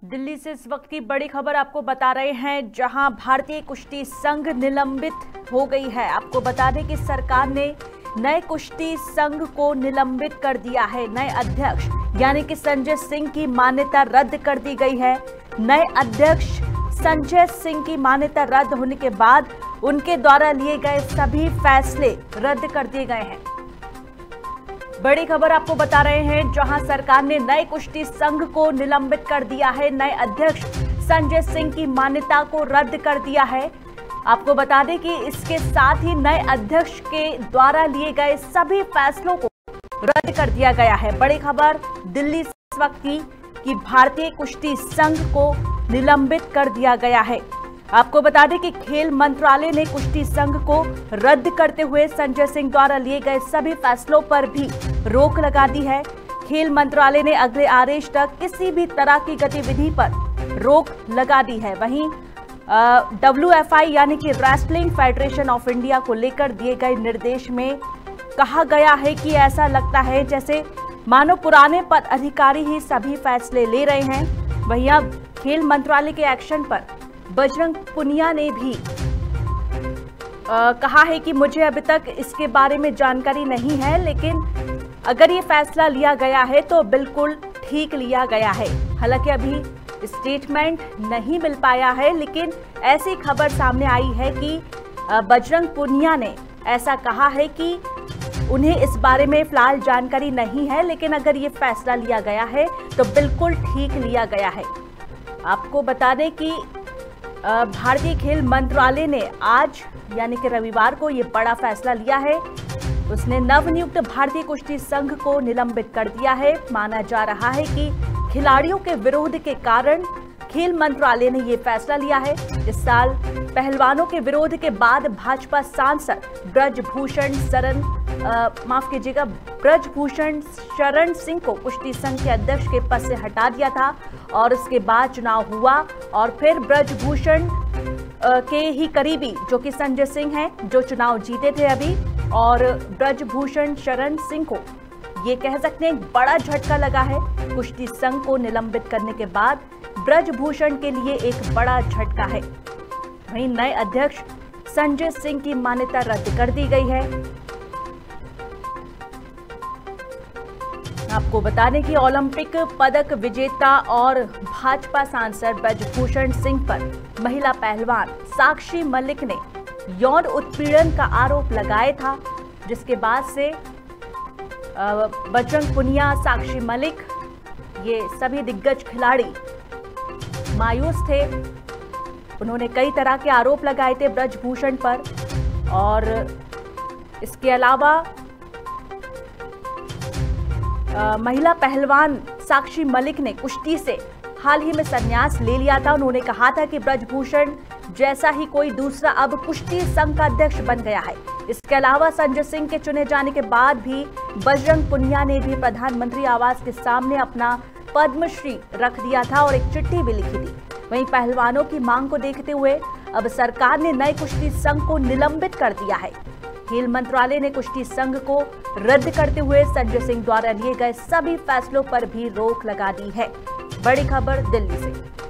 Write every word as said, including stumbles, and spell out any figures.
दिल्ली से इस वक्त की बड़ी खबर आपको बता रहे हैं, जहां भारतीय कुश्ती संघ निलंबित हो गई है। आपको बता दें कि सरकार ने नए कुश्ती संघ को निलंबित कर दिया है। नए अध्यक्ष यानी कि संजय सिंह की मान्यता रद्द कर दी गई है। नए अध्यक्ष संजय सिंह की मान्यता रद्द होने के बाद उनके द्वारा लिए गए सभी फैसले रद्द कर दिए गए हैं। बड़ी खबर आपको बता रहे हैं, जहां सरकार ने नए कुश्ती संघ को निलंबित कर दिया है। नए अध्यक्ष संजय सिंह की मान्यता को रद्द कर दिया है। आपको बता दें कि इसके साथ ही नए अध्यक्ष के द्वारा लिए गए सभी फैसलों को रद्द कर दिया गया है। बड़ी खबर दिल्ली से इस वक्त की कि भारतीय कुश्ती संघ को निलंबित कर दिया गया है। आपको बता दें कि खेल मंत्रालय ने कुश्ती संघ को रद्द करते हुए संजय सिंह द्वारा लिए गए सभी फैसलों पर भी रोक लगा दी है। खेल मंत्रालय ने अगले आदेश तक किसी भी तरह की गतिविधि पर रोक लगा दी है। वहीं डब्ल्यू एफ आई यानी कि रेसलिंग फेडरेशन ऑफ इंडिया को लेकर दिए गए निर्देश में कहा गया है कि ऐसा लगता है जैसे मानो पुराने पद अधिकारी ही सभी फैसले ले रहे हैं। वहीं अब खेल मंत्रालय के एक्शन पर बजरंग पुनिया ने भी आ, कहा है कि मुझे अभी तक इसके बारे में जानकारी नहीं है, लेकिन अगर ये फैसला लिया गया है तो बिल्कुल ठीक लिया गया है। हालांकि अभी स्टेटमेंट नहीं मिल पाया है, लेकिन ऐसी खबर सामने आई है कि बजरंग पुनिया ने ऐसा कहा है कि उन्हें इस बारे में फिलहाल जानकारी नहीं है, लेकिन अगर ये फैसला लिया गया है तो बिल्कुल ठीक लिया गया है। आपको बता दें कि भारतीय खेल मंत्रालय ने आज यानी कि रविवार को ये बड़ा फैसला लिया है। उसने नवनियुक्त भारतीय कुश्ती संघ को निलंबित कर दिया है। माना जा रहा है कि खिलाड़ियों के विरोध के कारण खेल मंत्रालय ने ये फैसला लिया है। इस साल पहलवानों के विरोध के बाद भाजपा सांसद ब्रजभूषण शरण माफ कीजिएगा ब्रजभूषण शरण सिंह को कुश्ती संघ के अध्यक्ष के पद से हटा दिया था और उसके बाद चुनाव हुआ और फिर ब्रजभूषण के ही करीबी जो कि संजय सिंह हैं जो चुनाव जीते थे अभी, और ब्रजभूषण शरण सिंह को ये कह सकते हैं बड़ा झटका लगा है। कुश्ती संघ को निलंबित करने के बाद ब्रजभूषण के लिए एक बड़ा झटका है। वहीं नए अध्यक्ष संजय सिंह की मान्यता रद्द कर दी गई है। आपको बता दें कि ओलंपिक पदक विजेता और भाजपा सांसद ब्रजभूषण सिंह पर महिला पहलवान साक्षी मलिक ने यौन उत्पीड़न का आरोप लगाया था, जिसके बाद से बजरंग पुनिया, साक्षी मलिक, ये सभी दिग्गज खिलाड़ी मायूस थे। उन्होंने कई तरह के आरोप लगाए थे ब्रजभूषण पर, और इसके अलावा आ, महिला पहलवान साक्षी मलिक ने कुश्ती से हाल ही में संन्यास ले लिया था। उन्होंने कहा था कि ब्रजभूषण जैसा ही कोई दूसरा अब कुश्ती संघ का अध्यक्ष बन गया है। इसके अलावा संजय सिंह के चुने जाने के बाद भी बजरंग पुनिया ने भी प्रधानमंत्री आवास के सामने अपना पद्मश्री रख दिया था और एक चिट्ठी भी लिखी थी। वहीं पहलवानों की मांग को देखते हुए अब सरकार ने नए कुश्ती संघ को निलंबित कर दिया है। खेल मंत्रालय ने कुश्ती संघ को रद्द करते हुए संजय सिंह द्वारा लिए गए सभी फैसलों पर भी रोक लगा दी है। बड़ी खबर दिल्ली से।